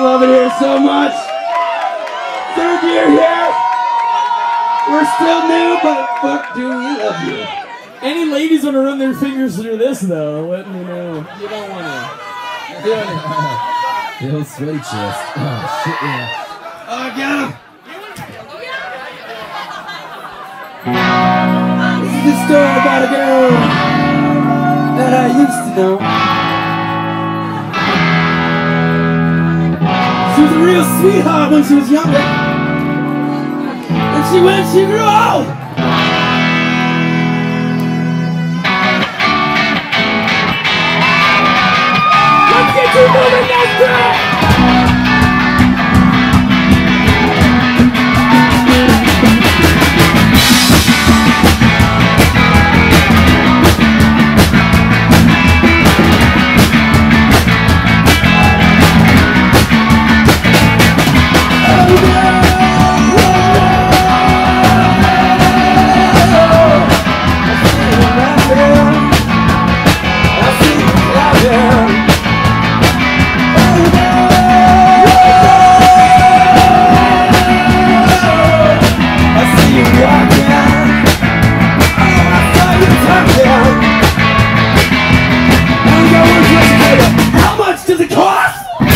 love it here so much. Third year here. We're still new, but fuck do we love you. Any ladies want to run their fingers through this, though? Let me know. You don't want to. Little sweaty chest. Oh, shit, yeah. Oh, I got him. This is a story about a girl that I used to know. She was a real sweetheart when she was younger. And when she grew old. Let's get you moving, Ness Creek! How much does it cost?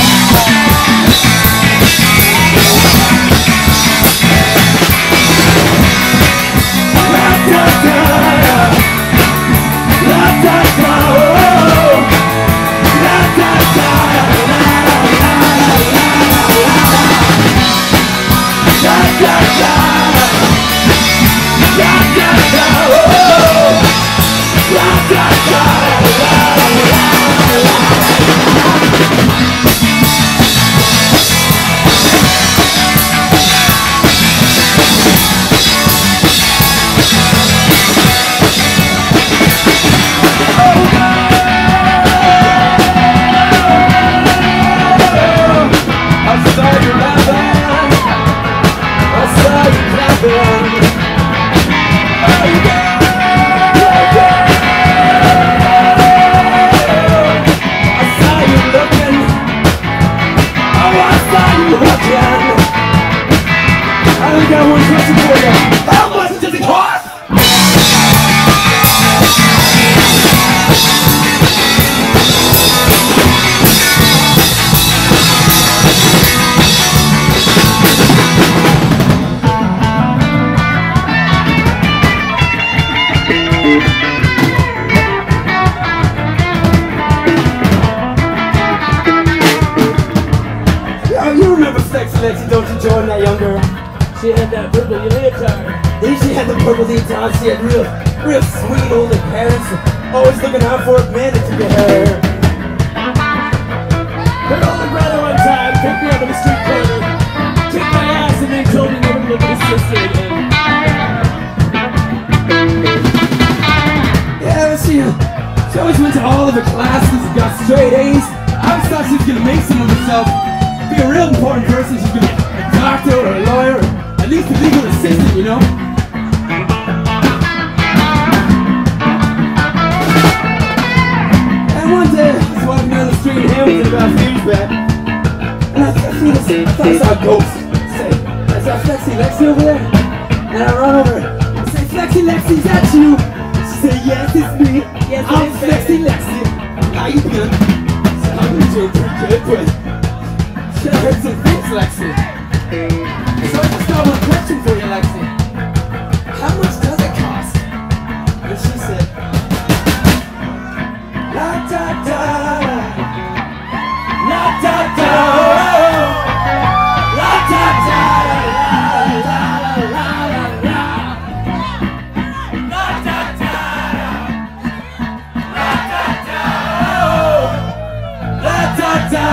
How much does it cost? You remember Flexi, Lexi, don't you, Jordan, that young girl? She had that purple leotard. Then she had the purple leotard. She had real sweet older parents, always looking out for a man that took care of her. Her older brother one time picked me up in the street corner, kicked my ass, and then told me never to look at his sister again. Yeah, she always went to all of her classes and got straight A's. I always thought she was gonna make some of herself, be a real important person. She's gonna be a doctor or a lawyer, or at least a legal assistant, you know? And one day, I was walking down the street in Hamilton about a few years back, and I thought I saw a ghost. I saw Flexi, Lexi over there, and I run over and say, Flexi, Lexi, is that you? She said, yes, it's me. Yes, I'm Flexi, Lexi. How you been? So I'm doing pretty good, but should have heard some things, Lexi. So I just got one question for you, Lexi. How much does it cost? And she said, la da da, la da da, la da da, la la la la, la da da, la da da, la da da.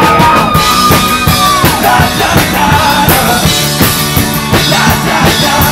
La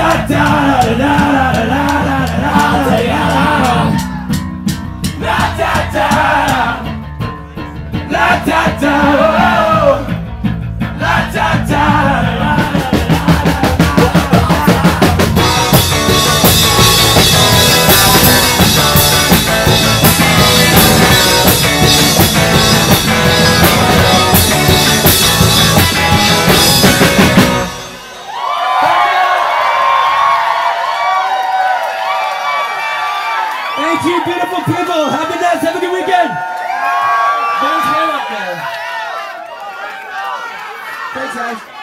Thank you, beautiful people. Happy Ness. Have a good weekend. Thanks, guys.